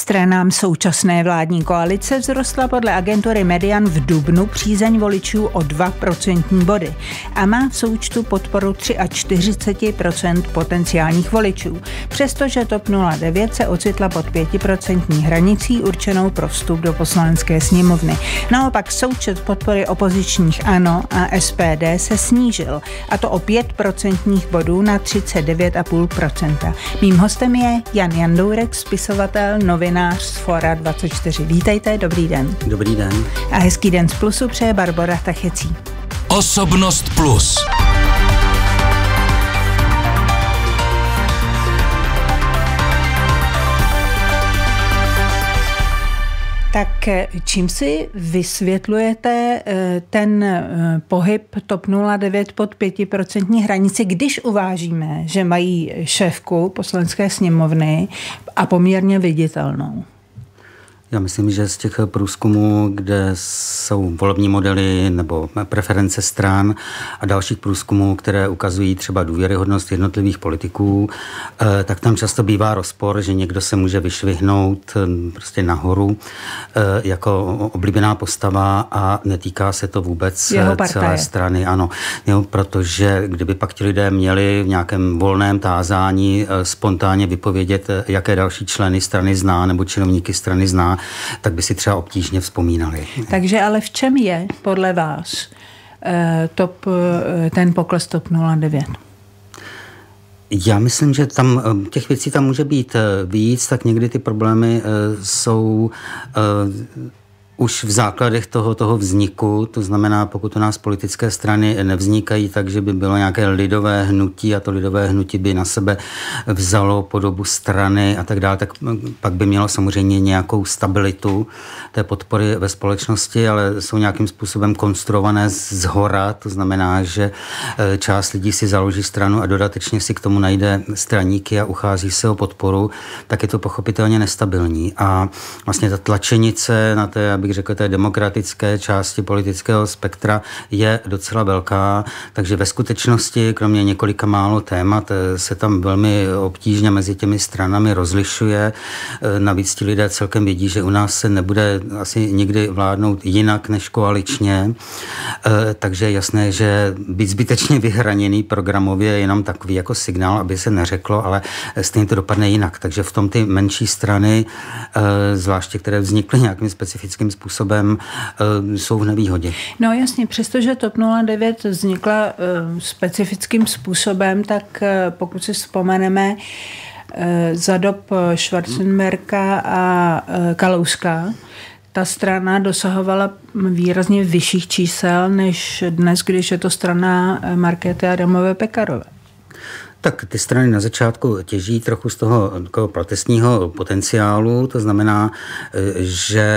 stranám současné vládní koalice vzrostla podle agentury Median v dubnu přízeň voličů o 2% body a má v součtu podporu 43% potenciálních voličů, přestože TOP 09 se ocitla pod 5% hranicí určenou pro vstup do Poslanecké sněmovny. Naopak součet podpory opozičních ANO a SPD se snížil, a to o 5% bodů na 39,5%. Mým hostem je Jan Jandourek, spisovatel, novinář z Fóra 24. Vítejte, dobrý den. Dobrý den. A hezký den z Plusu přeje Barbora Tachecí. Osobnost Plus. Tak čím si vysvětlujete ten pohyb TOP 09 pod 5% hranici, když uvážíme, že mají šéfku Poslanecké sněmovny a poměrně viditelnou? Já myslím, že z těch průzkumů, kde jsou volební modely nebo preference stran a dalších průzkumů, které ukazují třeba důvěryhodnost jednotlivých politiků, tak tam často bývá rozpor, že někdo se může vyšvihnout prostě nahoru jako oblíbená postava a netýká se to vůbec celé strany. Ano, jo, protože kdyby pak ti lidé měli v nějakém volném tázání spontánně vypovědět, jaké další členy strany zná nebo činovníky strany zná, tak by si třeba obtížně vzpomínali. Takže ale v čem je podle vás ten pokles TOP 09? Já myslím, že tam těch věcí tam může být víc, tak někdy ty problémy jsou už v základech toho vzniku, to znamená, pokud u nás politické strany nevznikají tak, že by bylo nějaké lidové hnutí a to lidové hnutí by na sebe vzalo podobu strany a tak dále, tak pak by mělo samozřejmě nějakou stabilitu té podpory ve společnosti, ale jsou nějakým způsobem konstruované zhora, to znamená, že část lidí si založí stranu a dodatečně si k tomu najde straníky a uchází se o podporu, tak je to pochopitelně nestabilní. A vlastně ta tlačenice na té, abych řekl, té demokratické části politického spektra je docela velká, takže ve skutečnosti, kromě několika málo témat, se tam velmi obtížně mezi těmi stranami rozlišuje. Navíc ti lidé celkem vědí, že u nás se nebude asi nikdy vládnout jinak než koaličně, takže je jasné, že být zbytečně vyhraněný programově je jenom takový jako signál, aby se neřeklo, ale stejně to dopadne jinak. Takže v tom ty menší strany, zvláště které vznikly nějakým specifickým způsobem, jsou v nevýhodě. No jasně, přestože TOP 09 vznikla specifickým způsobem, tak pokud si vzpomeneme za dob Schwarzenberga a Kalouska, ta strana dosahovala výrazně vyšších čísel než dnes, když je to strana Markéty Adamové Pekarové. Tak ty strany na začátku těží trochu z toho protestního potenciálu, to znamená, že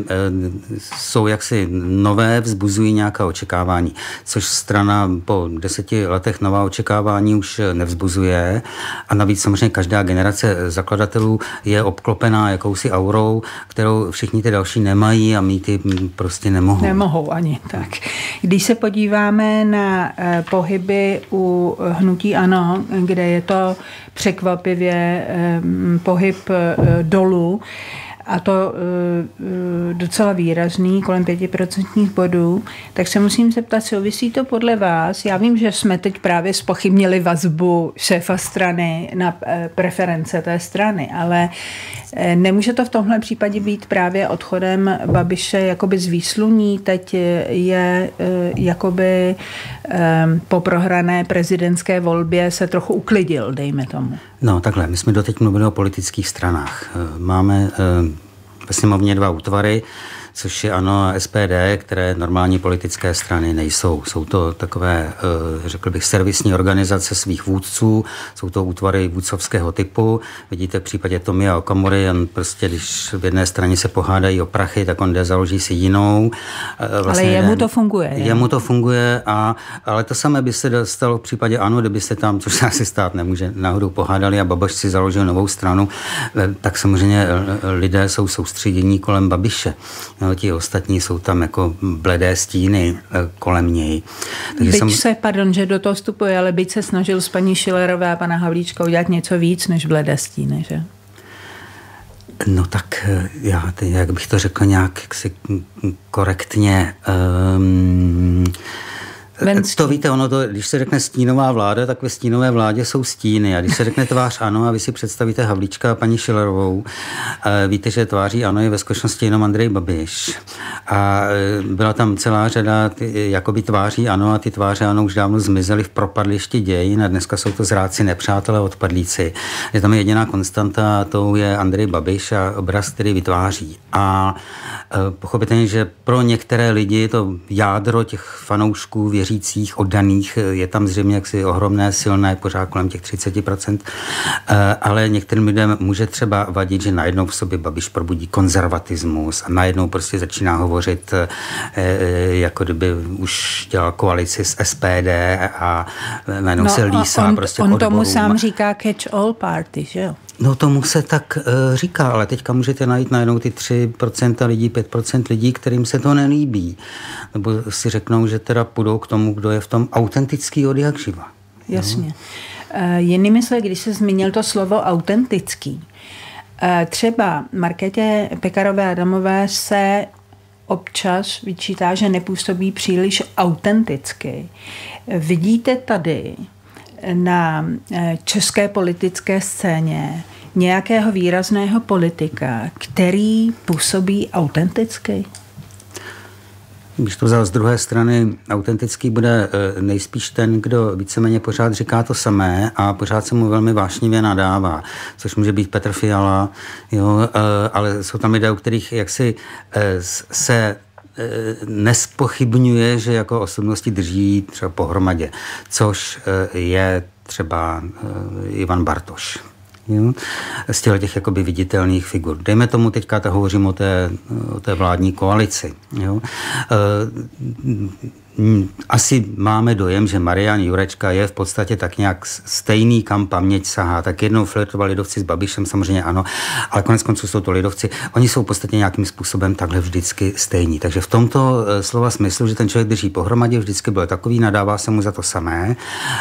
jsou jaksi nové, vzbuzují nějaká očekávání, což strana po 10 letech nová očekávání už nevzbuzuje a navíc samozřejmě každá generace zakladatelů je obklopená jakousi aurou, kterou všichni ty další nemají a mít ty prostě nemohou. Nemohou ani, tak. Když se podíváme na pohyby u hnutí ANO, kde je to překvapivě pohyb dolů, a to docela výrazný, kolem 5% bodů, tak se musím zeptat, souvisí to podle vás? Já vím, že jsme teď právě zpochybnili vazbu šéfa strany na preference té strany, ale nemůže to v tomhle případě být právě odchodem Babiše jakoby z výsluní? Teď je jakoby po prohrané prezidentské volbě se trochu uklidil, dejme tomu. No takhle, my jsme doteď mluvili o politických stranách. Máme ve sněmovně 2 útvary, což je ANO a SPD, které normální politické strany nejsou. Jsou to takové, řekl bych, servisní organizace svých vůdců, jsou to útvary vůdcovského typu. Vidíte v případě Tomia Okamury, on prostě, když v jedné straně se pohádají o prachy, tak on jde, založí si jinou. Vlastně ale jemu to funguje. Jemu to funguje, ale to samé by se stalo v případě ANO, kdybyste tam, což se asi stát nemůže, náhodou pohádali a Babiš si založil novou stranu, tak samozřejmě lidé jsou soustředění kolem Babiše. No, ti ostatní jsou tam jako bledé stíny kolem něj. Takže pardon, že do toho vstupuje, ale byť se snažil s paní Schillerové a pana Havlíčka udělat něco víc než bledé stíny, že? No tak jak bych to řekl nějak korektně... To víte, když se řekne stínová vláda, tak ve stínové vládě jsou stíny. A když se řekne tvář ANO a vy si představíte Havlíčka a paní Schillerovou, víte, že tváří ANO je ve skutečnosti jenom Andrej Babiš. A byla tam celá řada jakoby tváří ANO a ty tváře ANO už dávno zmizely v propadlišti dějin a dneska jsou to zrádci, nepřátelé, odpadlíci. Je tam jediná konstanta a to je Andrej Babiš a obraz, který vytváří. A pochopitelně, že pro některé lidi to jádro těch fanoušků věřících, oddaných, je tam zřejmě jaksi ohromné, silné, pořád kolem těch 30%, ale některým lidem může třeba vadit, že najednou v sobě Babiš probudí konzervatismus a najednou prostě začíná hovořit, jako kdyby už dělal koalici s SPD a najednou se lísá prostě on tomu sám říká catch-all party, že jo? No tomu se tak říká, ale teďka můžete najít najednou ty 3% lidí, 5% lidí, kterým se to nelíbí. Nebo si řeknou, že teda půjdou k tomu, kdo je v tom autentický od jak živa. Jasně. Jinými slovy, když se zmínil to slovo autentický, třeba Markétě Pekarové Adamové se občas vyčítá, že nepůsobí příliš autenticky. Vidíte tady na české politické scéně nějakého výrazného politika, který působí autenticky? Když to vzal z druhé strany, autentický bude nejspíš ten, kdo víceméně pořád říká to samé a pořád se mu velmi vášnivě nadává, což může být Petr Fiala, jo, ale jsou tam lidé, u kterých jaksi se nespochybňuje, že jako osobnosti drží třeba pohromadě, což je třeba Ivan Bartoš. Jo? Z těch jakoby viditelných figur. Dejme tomu, teďka hovořím o té vládní koalici. Jo? Asi máme dojem, že Marian Jurečka je v podstatě tak nějak stejný, kam paměť sahá. Tak jednou flirtovali lidovci s Babišem, samozřejmě ano, ale konec konců jsou to lidovci. Oni jsou v podstatě nějakým způsobem takhle vždycky stejní. Takže v tomto slova smyslu, že ten člověk drží pohromadě, vždycky byl takový, nadává se mu za to samé.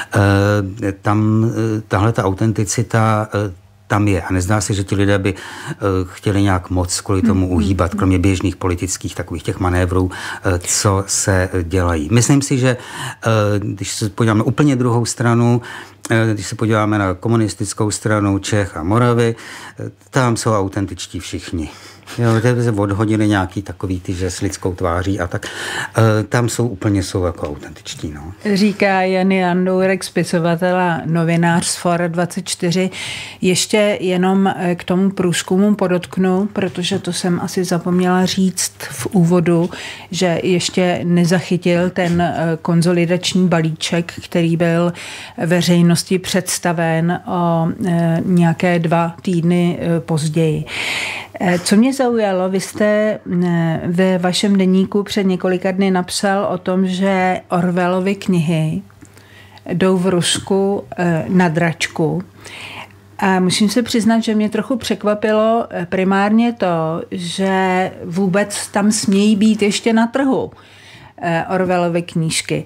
Tam tahle ta autenticita tam je. A nezdá se, že ti lidé by chtěli nějak moc kvůli tomu uhýbat, kromě běžných politických takových těch manévrů, co se dělají. Myslím si, že když se podíváme na úplně druhou stranu, když se podíváme na komunistickou stranu Čech a Moravy, tam jsou autentičtí všichni. Jo, se odhodili nějaký takový ty, že s lidskou tváří a tak. Tam jsou jako autentičtí. No. Říká Jan Jandourek, spisovatel a novinář z Fora 24. Ještě jenom k tomu průzkumu podotknu, protože to jsem asi zapomněla říct v úvodu, že ještě nezachytil ten konsolidační balíček, který byl veřejnosti představen o nějaké 2 týdny později. Co mě zaujalo, vy jste ve vašem deníku před několika dny napsal o tom, že Orwellovy knihy jdou v Rusku na dračku. A musím se přiznat, že mě trochu překvapilo primárně to, že vůbec tam smějí být ještě na trhu Orwellovy knížky.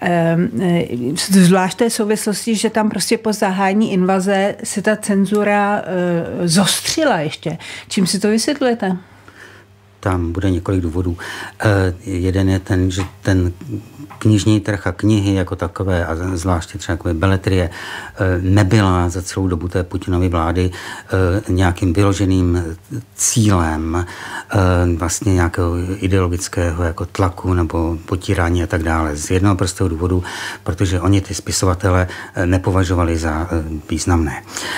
Zvlášť té souvislosti, že tam prostě po zahájení invaze se ta cenzura zostřila ještě. Čím si to vysvětlujete? Tam bude několik důvodů. Jeden je ten, že ten knižní trh a knihy jako takové, a zvláště třeba takové beletrie, nebyla za celou dobu té Putinovy vlády nějakým vyloženým cílem vlastně nějakého ideologického jako tlaku nebo potírání a tak dále. Z jednoho prostého důvodu, protože oni ty spisovatele nepovažovali za významné.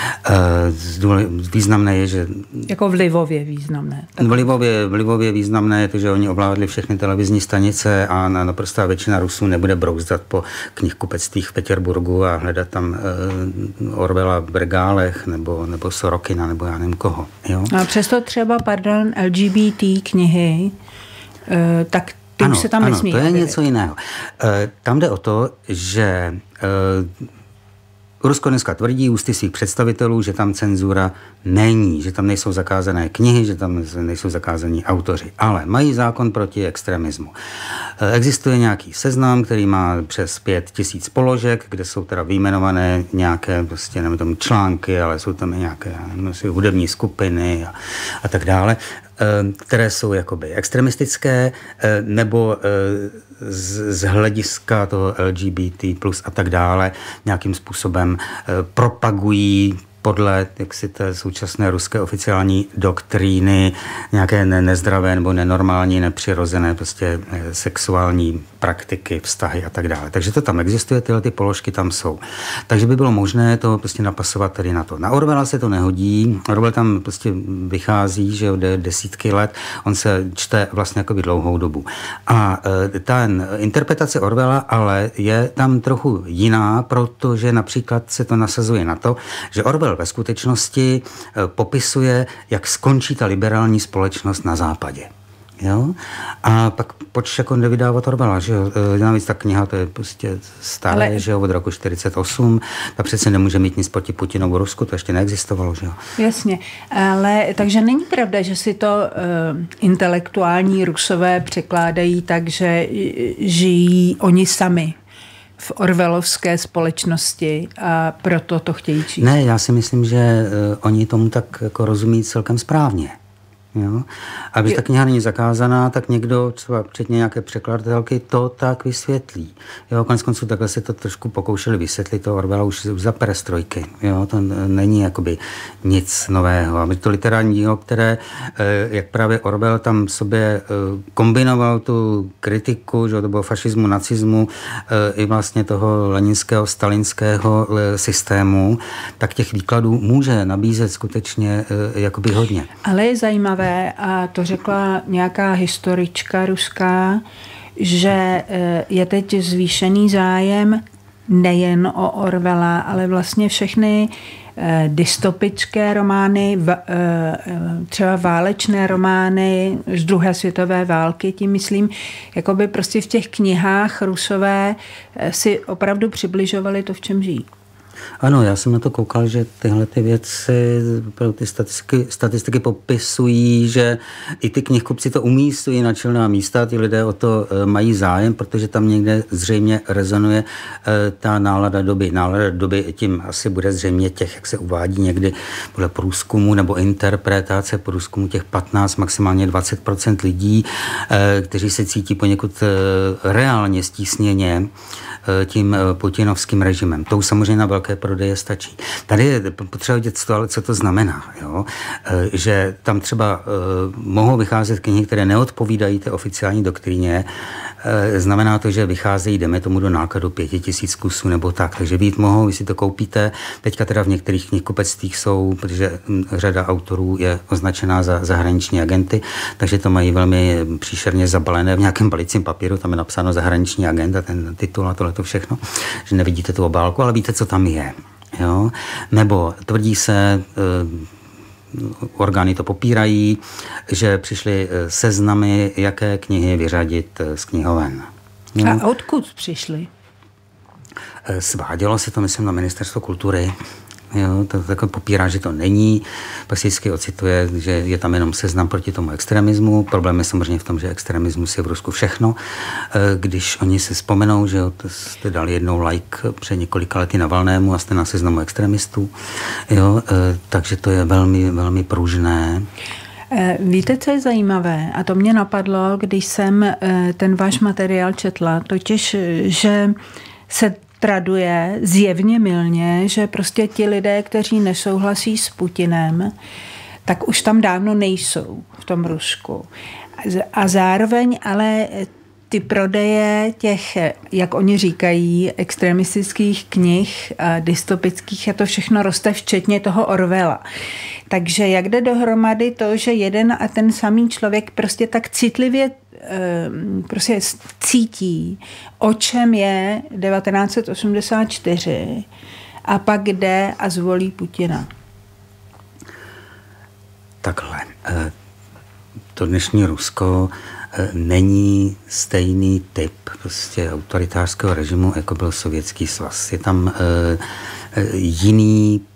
Významné je, že... Jako vlivově významné. Vlivově významné je to, že oni ovládli všechny televizní stanice a naprostá většina Rusů nebude brouzdat po knihkupectvích v Petěrburgu a hledat tam Orwella v regálech nebo Sorokina nebo já nevím koho. Jo? A přesto třeba, LGBT knihy, tak ty už se tam nesmí. Ano, to je něco jiného. Tam jde o to, že Rusko dneska tvrdí ústy svých představitelů, že tam cenzura není, že tam nejsou zakázané knihy, že tam nejsou zakázaní autoři, ale mají zákon proti extremismu. Existuje nějaký seznam, který má přes 5000 položek, kde jsou teda vyjmenované nějaké, prostě nevím, tam články, ale jsou tam i nějaké hudební skupiny a tak dále, které jsou jakoby extremistické, nebo z hlediska toho LGBT plus a tak dále nějakým způsobem propagují podle jaksi té současné ruské oficiální doktríny nějaké nezdravé nebo nenormální, nepřirozené prostě sexuální praktiky, vztahy a tak dále. Takže to tam existuje, tyhle ty položky tam jsou. Takže by bylo možné to prostě napasovat tady na to. Na Orwella se to nehodí. Orwell tam prostě vychází, že od desítky let, on se čte vlastně jakoby dlouhou dobu. A ta interpretace Orwella ale je tam trochu jiná, protože například se to nasazuje na to, že Orwell ve skutečnosti popisuje, jak skončí ta liberální společnost na západě. Jo? A pak počít jako nevydávat Orwella, že jo? Navíc ta kniha, to je prostě staré, ale... že jo, od roku 48, ta přece nemůže mít nic proti Putinovu Rusku, to ještě neexistovalo, že jo? Jasně, ale takže není pravda, že si to intelektuální Rusové překládají tak, že žijí oni sami v orwellovské společnosti a proto to chtějí číst. Ne, já si myslím, že oni tomu tak jako rozumí celkem správně. Jo? A když ta kniha není zakázaná, tak někdo, třeba předně nějaké překladatelky, to tak vysvětlí. Jo, koneckonců takhle se to trošku pokoušeli vysvětlit, to Orwella už za perestrojky. Jo, to není jakoby nic nového. A to literární dílo, které, jak právě Orwell tam v sobě kombinoval tu kritiku, že to bylo fašismu, nacismu, i vlastně toho leninského, stalinského systému, tak těch výkladů může nabízet skutečně jakoby hodně. Ale je zajímavé, a to řekla nějaká historička ruská, že je teď zvýšený zájem nejen o Orwella, ale vlastně všechny dystopické romány, třeba válečné romány z druhé světové války, tím myslím, jakoby prostě v těch knihách Rusové si opravdu přibližovali to, v čem žijí. Ano, já jsem na to koukal, že tyhle ty věci, ty statistiky popisují, že i ty knihkupci to umístují na čelná místa, ty lidé o to mají zájem, protože tam někde zřejmě rezonuje ta nálada doby. Nálada doby tím asi bude zřejmě těch, jak se uvádí někdy podle průzkumu nebo interpretace průzkumu těch 15, maximálně 20% lidí, kteří se cítí poněkud reálně stísněně tím putinovským režimem. To už samozřejmě na velké prodeje stačí. Tady je potřeba vidět, co to znamená. Jo? Že tam třeba mohou vycházet knihy, které neodpovídají té oficiální doktríně. Znamená to, že vycházejí, jdeme tomu do nákladu 5000 kusů nebo tak. Takže být mohou, vy si to koupíte. Teďka teda v některých knihkupectvích jsou, protože řada autorů je označená za zahraniční agenty, takže to mají velmi příšerně zabalené v nějakém balicím papíru, tam je napsáno zahraniční agent a ten titul a tohleto všechno, že nevidíte tu obálku, ale víte, co tam je. Jo? Nebo tvrdí se, orgány to popírají, že přišly seznamy, jaké knihy vyřadit z knihoven. Jo? A odkud přišly? Svádělo se to, myslím, na Ministerstvo kultury. Jo, to takové popírá, že to není. Pak si vždycky ocituje, že je tam jenom seznam proti tomu extremismu. Problém je samozřejmě v tom, že extremismus je v Rusku všechno. Když oni si vzpomenou, že jste dali jednou like před několika lety Navalnému a jste na seznamu extremistů. Jo, takže to je velmi, velmi pružné. Víte, co je zajímavé? A to mě napadlo, když jsem ten váš materiál četla, totiž, že se traduje zjevně mylně, že prostě ti lidé, kteří nesouhlasí s Putinem, tak už tam dávno nejsou v tom Rusku. A zároveň ale ty prodeje těch, jak oni říkají, extremistických knih, dystopických, a to všechno roste včetně toho Orwella. Takže jak jde dohromady to, že jeden a ten samý člověk prostě tak citlivě prostě cítí, o čem je 1984 a pak jde a zvolí Putina. Takhle. To dnešní Rusko není stejný typ prostě autoritářského režimu, jako byl Sovětský svaz. Je tam jiný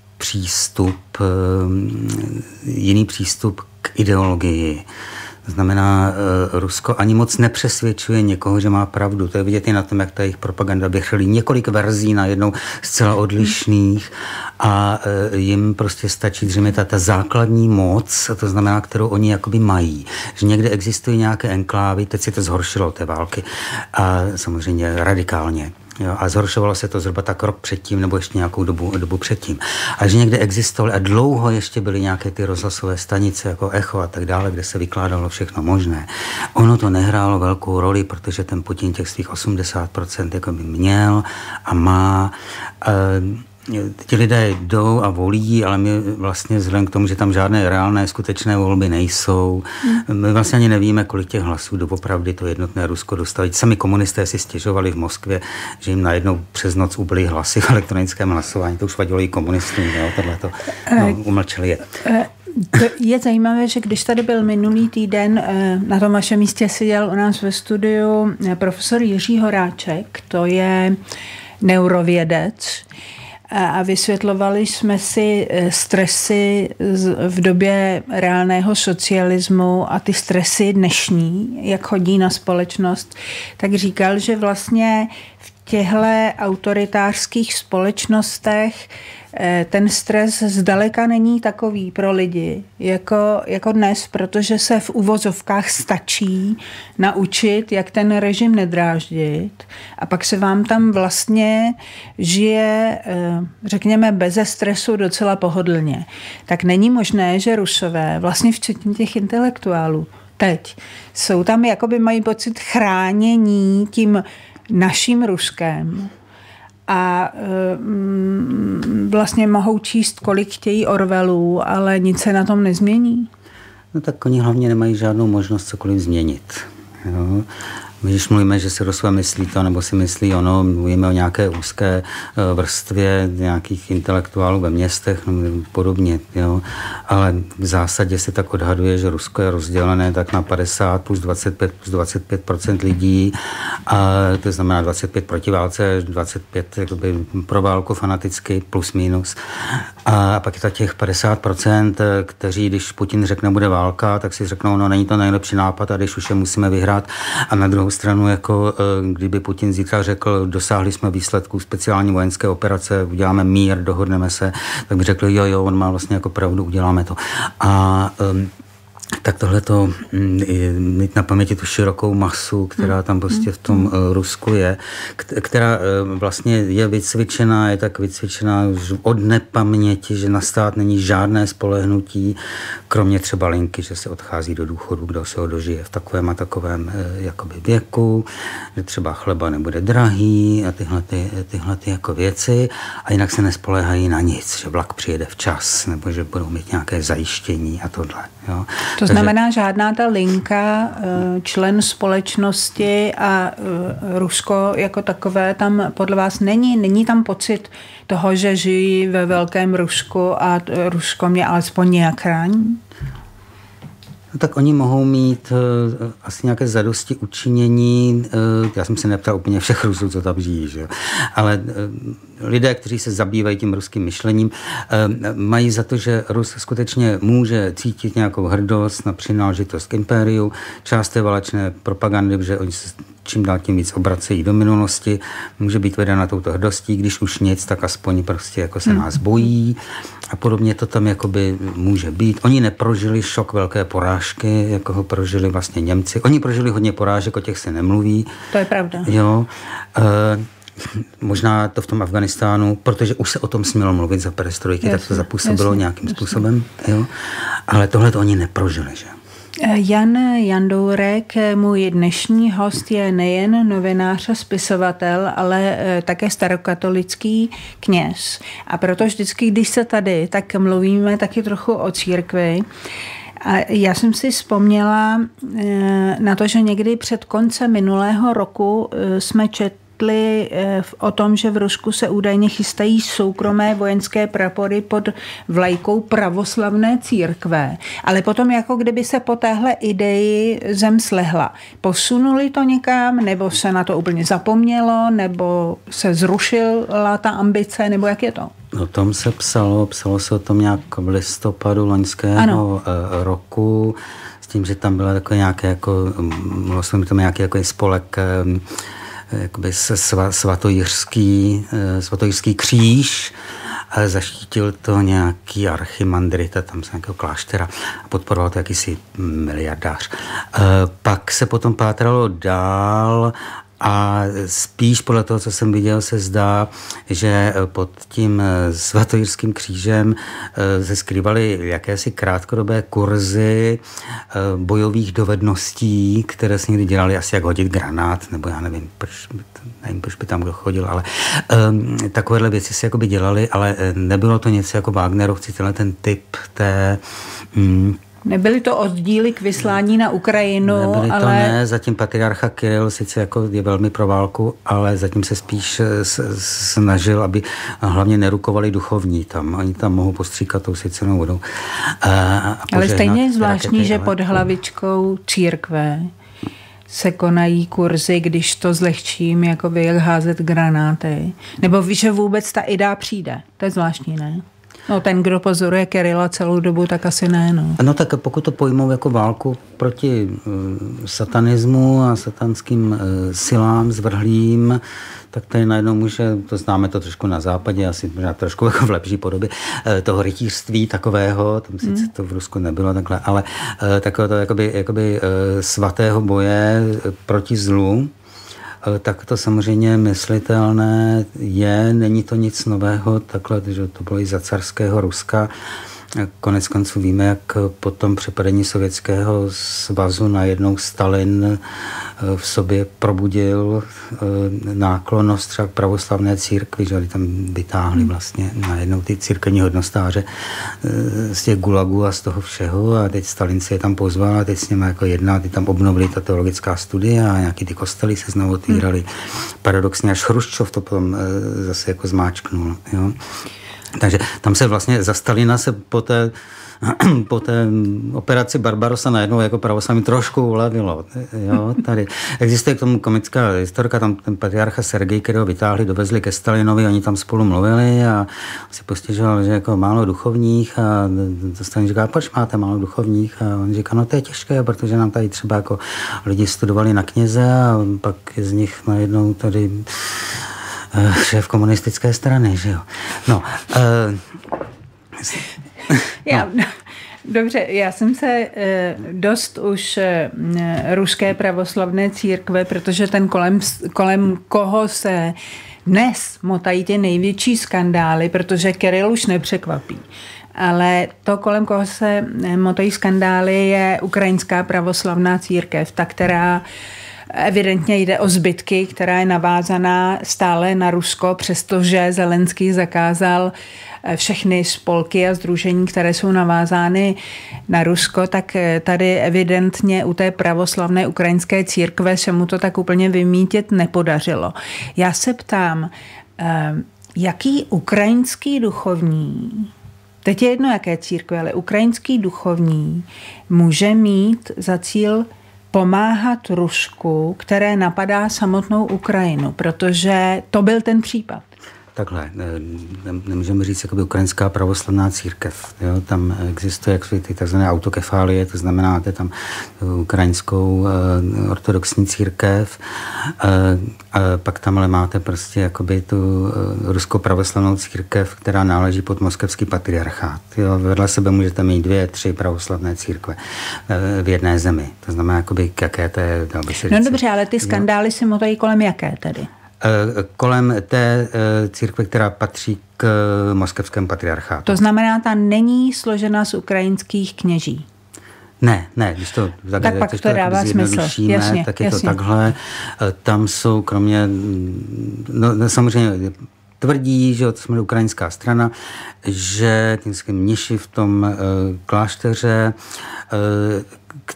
přístup k ideologii. To znamená, Rusko ani moc nepřesvědčuje někoho, že má pravdu. To je vidět i na tom, jak ta jejich propaganda vychrlí několik verzí najednou zcela odlišných a jim prostě stačí zřejmě ta základní moc, to znamená, kterou oni jakoby mají. Že někde existují nějaké enklávy, teď si to zhoršilo od té války a samozřejmě radikálně. Jo, a zhoršovalo se to zhruba tak rok předtím, nebo ještě nějakou dobu předtím. A že někde existovaly a dlouho ještě byly nějaké ty rozhlasové stanice, jako Echo a tak dále, kde se vykládalo všechno možné. Ono to nehrálo velkou roli, protože ten Putin těch svých 80% jako by měl a má. Ti lidé jdou a volí, ale my vlastně vzhledem k tomu, že tam žádné reálné, skutečné volby nejsou, my vlastně ani nevíme, kolik těch hlasů doopravdy to jednotné Rusko dostali. Sami komunisté si stěžovali v Moskvě, že jim najednou přes noc ubyly hlasy v elektronickém hlasování. To už vadilo i komunistům, tohleto. Umlčeli je. Je zajímavé, že když tady byl minulý týden, na tom vašem místě seděl u nás ve studiu profesor Jiří Horáček, to je neurovědec, a vysvětlovali jsme si stresy v době reálného socialismu a ty stresy dnešní, jak chodí na společnost, tak říkal, že vlastně v těchto autoritářských společnostech ten stres zdaleka není takový pro lidi jako dnes, protože se v uvozovkách stačí naučit, jak ten režim nedráždit a pak se vám tam vlastně žije, řekněme, beze stresu docela pohodlně. Tak není možné, že Rusové, vlastně včetně těch intelektuálů, teď jsou tam, jakoby mají pocit chránění tím naším Ruskem, a vlastně mohou číst, kolik chtějí Orwellů, ale nic se na tom nezmění. No tak oni hlavně nemají žádnou možnost cokoliv změnit. Jo? Když mluvíme, že si Rusové myslí to, nebo si myslí ono, mluvíme o nějaké úzké vrstvě nějakých intelektuálů ve městech, no, podobně, jo. Ale v zásadě se tak odhaduje, že Rusko je rozdělené tak na 50 plus 25% lidí, a to znamená 25 proti válce, 25 jakoby pro válku fanaticky, plus minus. A pak je to těch 50%, kteří, když Putin řekne, bude válka, tak si řeknou, no není to nejlepší nápad, a když už je musíme vyhrát. A na druhou stranu, jako kdyby Putin zítra řekl, dosáhli jsme výsledků speciální vojenské operace, uděláme mír, dohodneme se, tak by řekl, jo, on má vlastně jako pravdu, uděláme to. A tak tohleto mít na paměti tu širokou masu, která tam prostě v tom Rusku je, která vlastně je vycvičená, je tak vycvičená už od nepaměti, že na stát není žádné spolehnutí, kromě třeba linky, že se odchází do důchodu, kdo se ho dožije v takovém a takovém jakoby věku, že třeba chleba nebude drahý a tyhle jako věci, a jinak se nespoléhají na nic, že vlak přijede včas, nebo že budou mít nějaké zajištění a tohle. Jo. To znamená, žádná ta linka, člen společnosti a Rusko jako takové tam podle vás není tam pocit toho, že žijí ve velkém Rusku a Rusko mě alespoň nějak chrání? No tak oni mohou mít asi nějaké zadosti učinění. Já jsem se neptal úplně všech Rusů, co tam žijí, že? Ale lidé, kteří se zabývají tím ruským myšlením, mají za to, že Rus skutečně může cítit nějakou hrdost na přináležitost k impériu, část té válečné propagandy, že oni se čím dál tím víc obracejí do minulosti, může být vedena touto hrdostí, když už nic, tak aspoň prostě jako se nás bojí a podobně to tam jakoby může být. Oni neprožili šok velké porážky, jako ho prožili vlastně Němci. Oni prožili hodně porážek, o těch se nemluví. To je pravda. Jo. Možná to v tom Afganistánu, protože už se o tom smělo mluvit za perestrojky, tak to zapůsobilo nějakým způsobem. Jo. Ale tohle to oni neprožili, že? Jan Jandourek, můj dnešní host, je nejen novinář a spisovatel, ale také starokatolický kněz. A proto vždycky, když se tady, tak mluvíme taky trochu o církvi. A já jsem si vzpomněla na to, že někdy před koncem minulého roku jsme četli o tom, že v Rusku se údajně chystají soukromé vojenské prapory pod vlajkou pravoslavné církve. Ale potom jako kdyby se po téhle ideji zem slehla. Posunuli to někam, nebo se na to úplně zapomnělo, nebo se zrušila ta ambice, nebo jak je to? O tom se psalo se o tom nějak v listopadu loňského roku, s tím, že tam byla takové nějaké, jako, mluvilo se mi tam nějaký jako spolek, jakoby svatojířský kříž, ale zaštítil to nějaký archimandrita tam z nějakého kláštera a podporoval to jakýsi miliardář. Pak se potom pátralo dál a spíš podle toho, co jsem viděl, se zdá, že pod tím svatojířským křížem se skrývaly jakési krátkodobé kurzy bojových dovedností, které se někdy dělali asi jak hodit granát, nebo já nevím, proč by tam kdo chodil, ale takovéhle věci se jakoby dělaly, ale nebylo to něco jako Wagnerovci, ten typ té... Nebyly to oddíly k vyslání na Ukrajinu, Nebyly ale... to ne, zatím patriarcha Kiril sice jako je velmi pro válku, ale zatím se spíš snažil, aby hlavně nerukovali duchovní tam. Oni tam mohou postříkat tou sycenou vodou. Ale stejně je zvláštní, že pod hlavičkou církve se konají kurzy, když to zlehčím, jako jak házet granáty. Nebo víš, že vůbec ta idea přijde. To je zvláštní, ne? No ten, kdo pozoruje Kirila celou dobu, tak asi ne, no. No tak pokud to pojmou jako válku proti satanismu a satanským silám zvrhlým, tak tady najednou může, to známe to trošku na západě, asi možná trošku jako v lepší podobě, toho rytířství takového, tam sice to v Rusku nebylo takhle, ale takového jakoby svatého boje proti zlu, tak to samozřejmě myslitelné je, není to nic nového, takhle, že to bylo i za carského Ruska. Konec konců víme, jak po tom přepadení Sovětského svazu najednou Stalin v sobě probudil náklonnost třeba k pravoslavné církvi, že tam vytáhli vlastně najednou ty církevní hodnostáře z těch gulagů a z toho všeho a teď Stalin se je tam pozval a teď s nimi jako jedná, ty tam obnovili ta teologická studia a nějaký ty kostely se znovu otvírali. Paradoxně až Chruščov to potom zase jako zmáčknul, jo. Takže tam se vlastně za Stalina se po té operaci Barbarossa najednou jako pravoslavní trošku ulevilo. Jo, tady existuje k tomu komická historka, tam ten patriarcha Sergej, kterého vytáhli, dovezli ke Stalinovi, oni tam spolu mluvili a si postěžoval, že jako málo duchovních a Stalin říká, proč máte málo duchovních? A on říká, no to je těžké, protože nám tady třeba jako lidi studovali na kněze a pak z nich najednou tady šéf komunistické strany, že jo. No, Dobře, já jsem se dost už ruské pravoslavné církve, protože ten kolem koho se dnes motají ty největší skandály, protože Kiril už nepřekvapí. Ale to, kolem koho se motají skandály, je ukrajinská pravoslavná církev, ta, která evidentně jde o zbytky, která je navázaná stále na Rusko, přestože Zelenský zakázal všechny spolky a sdružení, které jsou navázány na Rusko, tak tady evidentně u té pravoslavné ukrajinské církve se mu to tak úplně vymítit nepodařilo. Já se ptám, jaký ukrajinský duchovní, teď je jedno jaké církve, ale ukrajinský duchovní může mít za cíl pomáhat Rusku, které napadá samotnou Ukrajinu, protože to byl ten případ. Takhle, nemůžeme říct jakoby ukrajinská pravoslavná církev. Jo? Tam existuje jak ty takzvané autokefálie, to znamená, máte tam ukrajinskou ortodoxní církev, pak tam ale máte prostě jakoby tu ruskou pravoslavnou církev, která náleží pod moskevský patriarchát. Jo? Vedle sebe můžete mít 2, 3 pravoslavné církve v jedné zemi. To znamená, jakoby, jaké to je, dal by se říct. No dobře, ale ty skandály si motají kolem jaké tedy? Kolem té církve, která patří k moskevskému patriarchátu. To znamená, ta není složena z ukrajinských kněží. Ne, když to tak pak to dává smysl. Jasně, tak je to takhle. Tam jsou kromě, no samozřejmě tvrdí, že to jsme ukrajinská strana, že mniši v tom klášteře,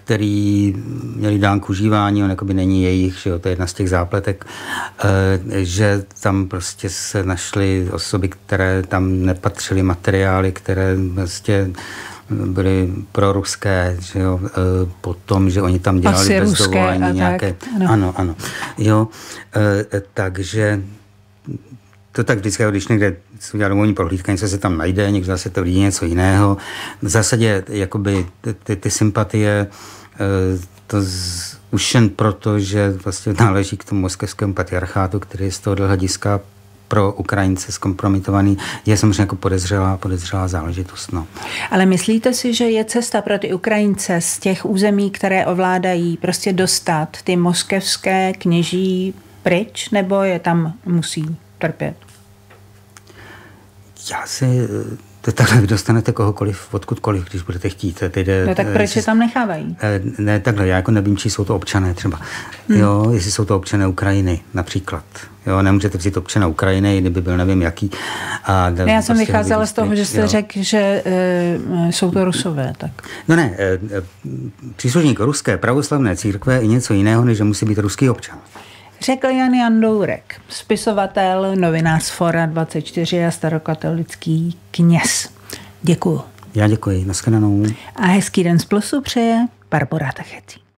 který měli dán k užívání, on jakoby není jejich, že jo, to je jedna z těch zápletek, že tam prostě se našly osoby, které tam nepatřily, materiály, které prostě byly proruské, že jo, potom, že oni tam dělali bez dovolení nějaké. Ano. Jo, takže to tak vždycky, když někde se udělá domovní prohlídka, něco se tam najde, někdo zase to vidí něco jiného. V zásadě jakoby ty sympatie už jen proto, že vlastně náleží k tomu moskevskému patriarchátu, který je z toho hlediska pro Ukrajince zkompromitovaný, je samozřejmě jako podezřelá záležitost. No. Ale myslíte si, že je cesta pro ty Ukrajince z těch území, které ovládají, prostě dostat ty moskevské kněží pryč, nebo je tam musí trpět? To takhle vy dostanete kohokoliv, odkudkoliv, když budete chtít. No tak proč je tam nechávají? Ne, takhle, já jako nevím, či jsou to občané třeba. Jo, jestli jsou to občané Ukrajiny, například. Jo, nemůžete vzít občana Ukrajiny, kdyby byl nevím jaký. Já jsem vycházela z toho, že jste řekl, že jsou to Rusové. Tak. No ne, příslušník ruské pravoslavné církve je něco jiného, než že musí být ruský občan. Řekl Jan Jandourek, spisovatel, novinář Fora 24 a starokatolický kněz. Děkuju. Já děkuji, nashledanou. A hezký den z Plusu přeje Barbora Tachecí.